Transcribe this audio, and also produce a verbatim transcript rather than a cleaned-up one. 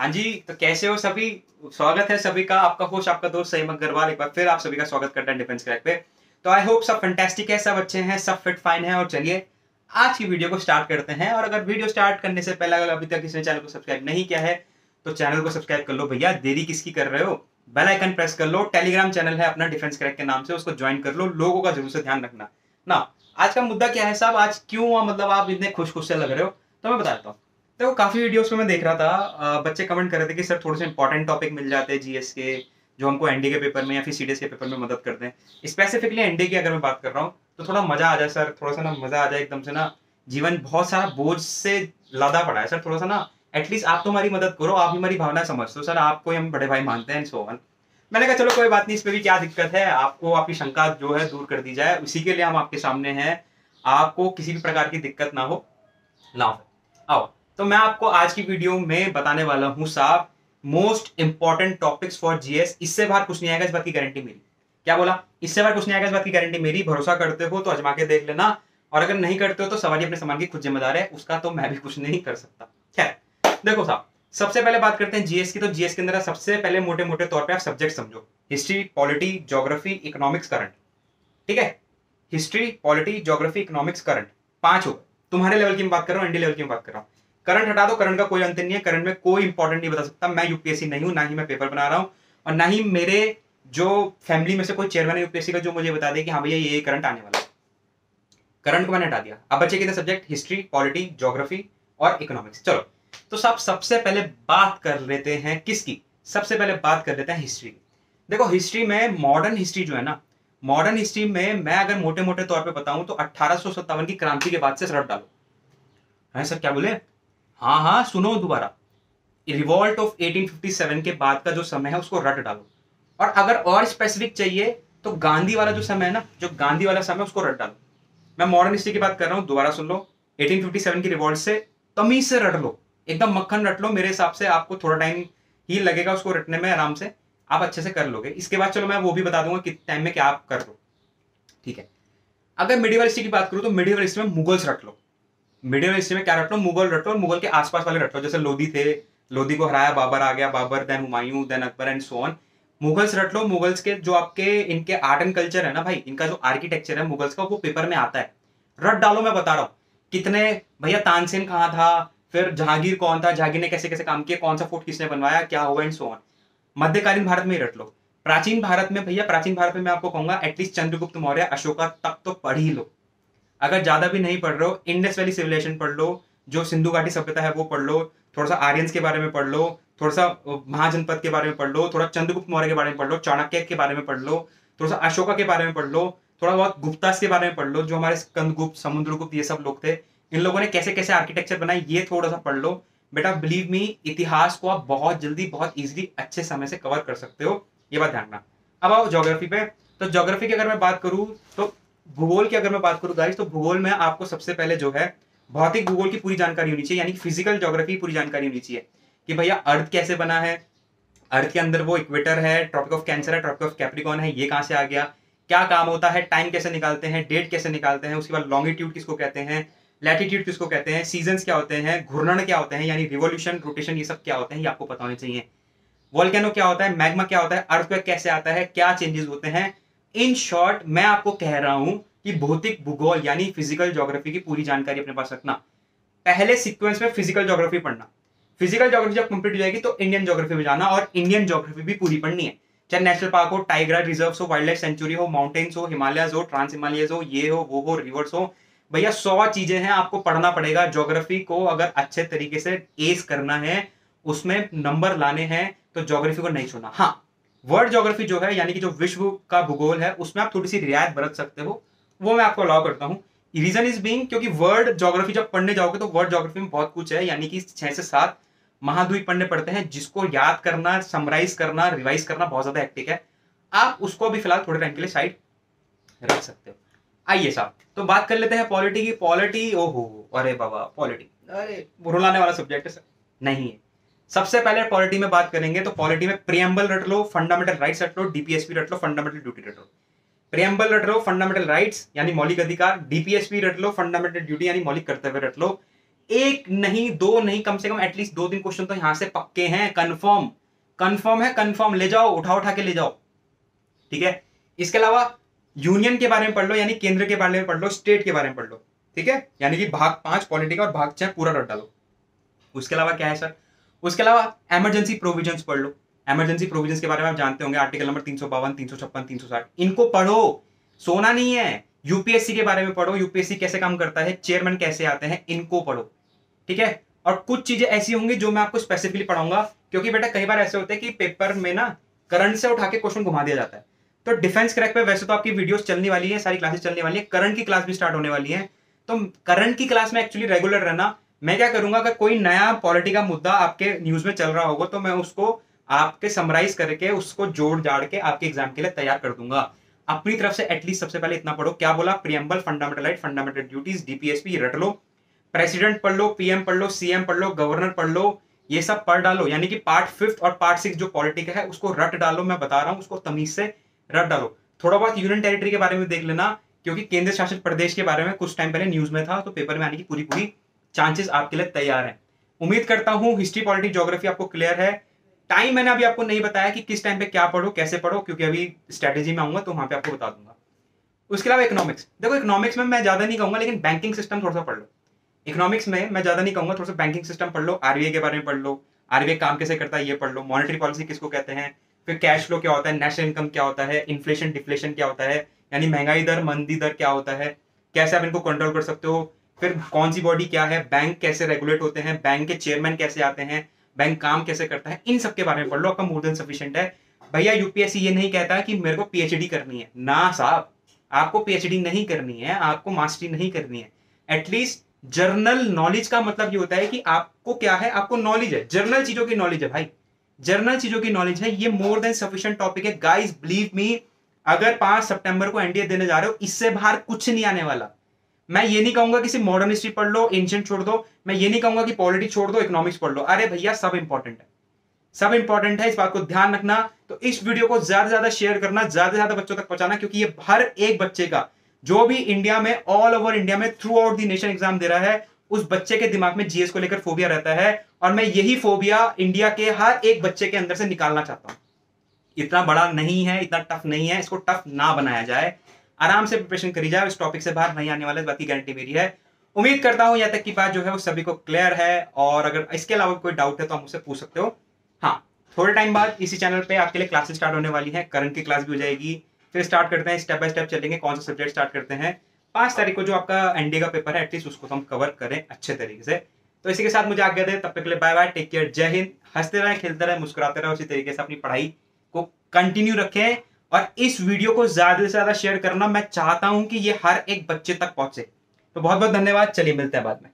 हाँ जी, तो कैसे हो सभी? स्वागत है सभी का, आपका होस्ट आपका दोस्त सैयम अग्रवाल एक बार फिर आप सभी का स्वागत करता है डिफेंस क्रैक पे। तो आई होप सब फैंटास्टिक है, सब अच्छे हैं, सब फिट फाइन है। और चलिए आज की वीडियो को स्टार्ट करते हैं। और अगर वीडियो स्टार्ट करने से पहले अगर अभी तक किसी ने चैनल को सब्सक्राइब नहीं किया है तो चैनल को सब्सक्राइब कर लो भैया, देरी किसकी कर रहे हो? बेल आइकन प्रेस कर लो। टेलीग्राम चैनल है अपना डिफेंस क्रैक के नाम से, उसको ज्वाइन कर लो। लोगों का जरूर से ध्यान रखना ना। आज का मुद्दा क्या है साहब? आज क्यों मतलब आप इतने खुश खुश से लग रहे हो, तो मैं बताता हूँ। देखो काफी वीडियोस में मैं देख रहा था, बच्चे कमेंट कर रहे थे कि सर थोड़े से इंपॉर्टेंट टॉपिक मिल जाते हैं जीएस के, जो हमको एनडीए के पेपर में या फिर सीडीएस के पेपर में मदद करते हैं। स्पेसिफिकली एनडीए की अगर मैं बात कर रहा हूँ तो थोड़ा मजा आ जाए सर, थोड़ा सा ना मजा आ जाए एकदम से ना। जीवन बहुत सारा बोझ से लादा पड़ा है सर, थोड़ा सा ना एटलीस्ट आप तो हमारी मदद करो, आप हमारी भावना समझते हो सर, आपको हम बड़े भाई मानते हैं सो वन। मैंने कहा चलो कोई बात नहीं, इसमें भी क्या दिक्कत है, आपको आपकी शंका जो है दूर कर दी जाए, उसी के लिए हम आपके सामने हैं। आपको किसी भी प्रकार की दिक्कत ना हो ना आओ। तो मैं आपको आज की वीडियो में बताने वाला हूं साहब most important topics for GS. इससे बाहर कुछ नहीं आएगा, इस बात की गारंटी मेरी। क्या बोला? इससे बाहर कुछ नहीं आएगा, इस बात की गारंटी मेरी। भरोसा करते हो तो आजमा के देख लेना, और अगर नहीं करते हो तो सवारी अपने सामान की खुद जिम्मेदार है, उसका तो मैं भी कुछ नहीं कर सकता। खैर देखो साहब, सबसे पहले बात करते हैं जीएस की। तो जीएस के अंदर सबसे पहले मोटे मोटे तौर पर आप सब्जेक्ट समझो: history, polity, geography, economics, current. ठीक है, history, polity, geography, economics, current, पांच हो गए। तुम्हारे लेवल की मैं बात कर रहा हूं, इंडिया लेवल की मैं बात कर रहा हूं। करंट हटा दो, करंट का कोई अंत नहीं है, करंट में कोई इंपॉर्टेंट नहीं बता सकता। मैं यूपीएससी नहीं हूं, ना ही मैं पेपर बना रहा हूं, और ना ही मेरे जो फैमिली में से कोई चेयरमैन है यूपीएससी का जो मुझे बता दे कि हाँ भैया ये करंट आने वाला है। करंट को मैंने हटा दिया। अब बचे कितने सब्जेक्ट? हिस्ट्री, पॉलिटी, ज्योग्राफी और इकोनॉमिक्स। चलो तो सब सबसे पहले बात कर लेते हैं किसकी? सबसे पहले बात कर लेते हैं हिस्ट्री की। देखो हिस्ट्री में मॉडर्न हिस्ट्री जो है ना, मॉडर्न हिस्ट्री में मैं अगर मोटे मोटे तौर पे बताऊं तो अठारह सौ सत्तावन की क्रांति के बाद से रट डालो। है सर क्या बोले? हाँ हाँ सुनो दोबारा, रिवॉल्ट ऑफ अठारह सौ सत्तावन के बाद का जो समय है उसको रट डालो। और अगर और स्पेसिफिक चाहिए तो गांधी वाला जो समय है ना, जो गांधी वाला समय उसको रट डालो। मैं मॉडर्न हिस्ट्री की बात कर रहा हूं, दोबारा सुन लो। अठारह सौ सत्तावन की रिवॉल्ट से तमीज से रट लो, एकदम मक्खन रट लो। मेरे हिसाब से आपको थोड़ा टाइम ही लगेगा उसको रटने में, आराम से आप अच्छे से कर लोगे। इसके बाद चलो मैं वो भी बता दूंगा कितने टाइम में क्या आप कर लो। ठीक है, अगर मिडिवल हिस्ट्री की बात करूं तो मिडिवल हिस्ट्री में मुगल्स रट लो। मिडिवल हिस्ट्री में क्या रट लो? मुगल रट लो, और मुगल के आसपास वाले रट लो। जैसे लोधी थे, लोधी को हराया, बाबर आ गया, Babur then Humayun then Akbar and so on. Mughals रट लो। मुगल्स के जो आपके इनके आर्ट एंड कल्चर है ना भाई, इनका जो आर्किटेक्चर है मुगल्स का, वो पेपर में आता है। रट डालो, मैं बता रहा हूं। कितने भैया, तानसेन कहां था, फिर जहांगीर कौन था, जहांगीर ने कैसे कैसे काम किया, कौन सा फोर्ट किसने बनवाया, क्या हुआ एंड सो ऑन। मध्यकालीन भारत में ही रट लो। प्राचीन भारत में भैया, प्राचीन भारत में मैं आपको कहूंगा एटलीस्ट चंद्रगुप्त मौर्य, अशोका तक तो पढ़ ही लो। अगर ज्यादा भी नहीं पढ़ रहे हो, इंडस वैली सिविलाइजेशन पढ़ लो, जो सिंधु घाटी सभ्यता है वो पढ़ लो, थोड़ा सा आर्यंस के बारे में पढ़ लो, थोड़ा सा महाजनपद के बारे में पढ़ लो, थोड़ा चंद्रगुप्त मौर्य के बारे में पढ़ लो, चाणक्य के बारे में पढ़ लो, थोड़ा सा अशोका के बारे में पढ़ लो, थोड़ा बहुत गुप्तास के बारे में पढ़ लो, जो हमारे स्कंदगुप्त, समुद्रगुप्त, ये सब लोग थे, इन लोगों ने कैसे कैसे आर्किटेक्चर बनाए, ये थोड़ा सा पढ़ लो। बेटा बिलीव मी, इतिहास को आप बहुत जल्दी बहुत इजीली अच्छे समय से कवर कर सकते हो, ये बात ध्यान रखना। अब आओ ज्योग्राफी पे। तो ज्योग्राफी की अगर मैं बात करूं तो भूगोल की अगर मैं बात करूं गाइस, तो भूगोल में आपको सबसे पहले जो है भौतिक भूगोल की पूरी जानकारी होनी चाहिए, यानी कि फिजिकल ज्योग्राफी की पूरी जानकारी होनी चाहिए कि भैया अर्थ कैसे बना है, अर्थ के अंदर वो इक्वेटर है, ट्रॉपिक ऑफ कैंसर है, ट्रॉपिक ऑफ कैप्रिकॉर्न है, ये कहां से आ गया, क्या काम होता है, टाइम कैसे निकालते हैं, डेट कैसे निकालते हैं, उसके बाद लॉन्गिट्यूड किसको कहते हैं, लैटिट्यूड किसको कहते हैं, सीजन्स क्या होते हैं, घूर्णन क्या होते हैं, यानी रिवोल्यूशन, रोटेशन, ये सब क्या होते हैं, ये आपको पता होने चाहिए। वोल्केनो क्या होता है, मैग्मा क्या होता है, अर्थक्वेक कैसे आता है, क्या चेंजेस होते हैं। इन शॉर्ट मैं आपको कह रहा हूं कि भौतिक भूगोल यानी फिजिकल ज्योग्राफी की पूरी जानकारी अपने पास रखना। पहले सीक्वेंस में फिजिकल ज्योग्राफी पढ़ना, फिजिकल ज्योग्राफी जब कंप्लीट हो जाएगी तो इंडियन ज्योग्राफी में जाना, और इंडियन ज्योग्राफी भी पूरी पढ़नी है। चाहे नेशनल पार्क हो, टाइगर रिजर्व हो, वाइल्ड लाइफ सेंचुरी हो, माउंटेन्स हो, हिमालयस हो, ट्रांस हिमालयस हो, ये हो वो हो, रिवर्स हो, भैया सौ चीजें हैं, आपको पढ़ना पड़ेगा। ज्योग्राफी को अगर अच्छे तरीके से एस करना है, उसमें नंबर लाने हैं, तो ज्योग्राफी को नहीं छोड़ना। हाँ, वर्ल्ड ज्योग्राफी जो है यानी कि जो विश्व का भूगोल है, उसमें आप थोड़ी सी रियायत बरत सकते हो, वो मैं आपको अलाउ करता हूं। रीजन इज बीइंग क्योंकि वर्ल्ड ज्योग्राफी जब पढ़ने जाओगे तो वर्ल्ड ज्योग्राफी में बहुत कुछ है, यानी कि छह से सात महाद्वीप पढ़ने पड़ते हैं, जिसको याद करना, समराइज करना, रिवाइज करना बहुत ज्यादा हेक्टिक है। आप उसको भी फिलहाल थोड़े टाइम के लिए साइड रख सकते हो। आइए साहब, तो बात कर लेते हैं पॉलिटी की। पॉलिटी, ओहो अरे बाबा, पॉलिटी अरे रुलाने वाला सब्जेक्ट है सर, नहीं है। सबसे पहले पॉलिटी में बात करेंगे तो पॉलिटी में प्रियम्बल रट लो, फंडामेंटल राइट्स रट लो, डीपीएसपी रट लो, फंडामेंटल ड्यूटी रट लो। प्रियम्बल रट लो, फंडामेंटल राइट्स यानी मौलिक अधिकार, डीपीएसपी रट लो, फंडामेंटल ड्यूटी यानी मौलिक कर्तव्य रट लो। एक नहीं, दो नहीं, कम से कम एटलीस्ट दो तीन क्वेश्चन तो यहां से पक्के हैं, कंफर्म कंफर्म है, कंफर्म। ले जाओ, उठा उठा के ले जाओ, ठीक है। इसके अलावा यूनियन के बारे में पढ़ लो, यानी केंद्र के बारे में पढ़ लो, स्टेट के बारे में पढ़ लो, ठीक है। यानी कि भाग पांच पॉलिटी का और भाग छह पूरा रट डालो। उसके अलावा क्या है सर, उसके अलावा इमरजेंसी प्रोविजंस पढ़ लो। इमरजेंसी प्रोविजंस के बारे में आप जानते होंगे, आर्टिकल नंबर तीन सौ बावन, तीन सौ छप्पन, तीन सौ साठ, इनको पढ़ो, सोना नहीं है। यूपीएससी के बारे में पढ़ो, यूपीएससी कैसे काम करता है, चेयरमैन कैसे आते हैं, इनको पढ़ो, ठीक है। और कुछ चीजें ऐसी होंगी जो मैं आपको स्पेसिफिकली पढ़ाऊंगा, क्योंकि बेटा कई बार ऐसे होते हैं कि पेपर में ना करंट से उठा के क्वेश्चन घुमा दिया जाता है। तो डिफेंस क्रैक पे वैसे तो आपकी वीडियोस चलने वाली है, सारी क्लासेस चलने वाली है, करंट की क्लास भी स्टार्ट होने वाली है। तो करंट की क्लास में एक्चुअली रेगुलर रहना। मैं क्या करूंगा, अगर कोई नया पॉलिटी का मुद्दा आपके न्यूज में चल रहा होगा तो मैं उसको आपके समराइज करके उसको जोड़ जाड़ के आपके एग्जाम के लिए तैयार कर दूंगा। अपनी तरफ से एटलीस्ट सबसे पहले इतना पढ़ो। क्या बोला, preamble, fundamental right, fundamental duties, DPSP रट लो, प्रेसिडेंट पढ़ लो, पीएम पढ़ लो, सीएम पढ़ लो, गवर्नर पढ़ लो, ये सब पढ़ डालो। यानी कि पार्ट फिफ्थ और पार्ट सिक्स जो पॉलिटी का है उसको रट डालो। मैं बता रहा हूं, उसको तमीज से रट डालो। थोड़ा बहुत यूनियन टेरिटरी के बारे में देख लेना, क्योंकि केंद्र शासित प्रदेश के बारे में कुछ टाइम पहले न्यूज में था, तो पेपर में आने की पूरी पूरी चांसेस आपके लिए तैयार है। उम्मीद करता हूं हिस्ट्री, पॉलिटी, ज्योग्राफी आपको क्लियर है। टाइम मैंने अभी आपको नहीं बताया कि किस टाइम पे क्या पढ़ो, कैसे पढ़ो, क्योंकि अभी स्ट्रेटेजी में आऊंगा तो वहां पे आपको बता दूंगा। उसके अलावा इकोनॉमिक्स, देखो इकोनॉमिक्स में मैं ज्यादा नहीं कहूंगा, लेकिन बैंकिंग सिस्टम थोड़ा सा पढ़ लो। इकोनॉमिक्स में मैं ज्यादा नहीं कहूंगा, थोड़ा सा बैंकिंग सिस्टम पढ़ लो, आरबीआई के बारे में पढ़ लो, आरबीआई काम कैसे करता है ये पढ़ लो, मॉनेटरी पॉलिसी किसको कहते हैं, फिर कैश फ्लो क्या होता है, नेशनल इनकम क्या होता है, इन्फ्लेशन डिफ्लेशन क्या होता है, यानी महंगाई दर, मंदी दर क्या होता है, कैसे आप इनको कंट्रोल कर सकते हो, फिर कौन सी बॉडी क्या है, बैंक कैसे रेगुलेट होते हैं, बैंक के चेयरमैन कैसे आते हैं, बैंक काम कैसे करता है, इन सब के बारे में पढ़ लो, आपका मोर देन सफिशिएंट है। भैया यूपीएससी ये नहीं कहता कि मेरे को पीएचडी करनी है ना साहब, आपको पीएचडी नहीं करनी है, आपको मास्टरी नहीं करनी है। एटलीस्ट जर्नल नॉलेज का मतलब ये होता है कि आपको क्या है, आपको नॉलेज है, जर्नल चीजों की नॉलेज है भाई, जर्नल चीजों की नॉलेज है, ये मोर देन सफिशिएंट टॉपिक है। गाइस बिलीव मी, अगर पांच सितंबर को एनडीए देने जा रहे हो, इससे बाहर कुछ नहीं आने वाला। मैं ये नहीं कहूंगा कि सिर्फ मॉडर्न हिस्ट्री पढ़ लो, एंशिएंट छोड़ दो, मैं ये नहीं कहूंगा कि पॉलिटी छोड़ दो, इकोनॉमिक्स पढ़ लो। अरे भैया सब इंपॉर्टेंट है, सब इंपॉर्टेंट है, इस बात को ध्यान रखना। तो इस वीडियो को ज्यादा से ज्यादा शेयर करना, ज्यादा से ज्यादा बच्चों तक पहुंचाना, क्योंकि ये हर एक बच्चे का, जो भी इंडिया में, ऑल ओवर इंडिया में, throughout the nation exam दे रहा है, उस बच्चे के दिमाग में जीएस को लेकर फोबिया रहता है, और मैं यही फोबिया इंडिया के हर एक बच्चे के अंदर से निकालना चाहता हूं। इतना बड़ा नहीं है, इतना टफ नहीं है, इसको टफ ना बनाया जाए, आराम से प्रिपरेशन करी जाए, इस टॉपिक से बाहर नहीं आने वाले, इस बात की गारंटी मेरी है। उम्मीद करता हूं यहाँ तक की बात जो है वो सभी को क्लियर है, और अगर इसके अलावा कोई डाउट है तो आप मुझसे पूछ सकते हो। हाँ, थोड़े टाइम बाद इसी चैनल पे आपके लिए क्लासेस स्टार्ट होने वाली है, करंट की क्लास भी हो जाएगी, फिर स्टार्ट करते हैं, स्टेप बाय स्टेप चलेंगे, कौन सा सब्जेक्ट स्टार्ट करते हैं। पांच तारीख को जो आपका एनडीए का पेपर है, एटलीस्ट उसको तो हम कवर करें अच्छे तरीके से। तो इसी के साथ मुझे आज्ञा दे, तब तक के लिए बाय बाय, टेक केयर, जय हिंद। हंसते रहे, खेलते रहे, मुस्कुराते रहे, उसी तरीके से अपनी पढ़ाई को कंटिन्यू रखें, और इस वीडियो को ज्यादा से ज्यादा शेयर करना। मैं चाहता हूं कि ये हर एक बच्चे तक पहुंचे। तो बहुत बहुत धन्यवाद, चलिए मिलते हैं बाद में।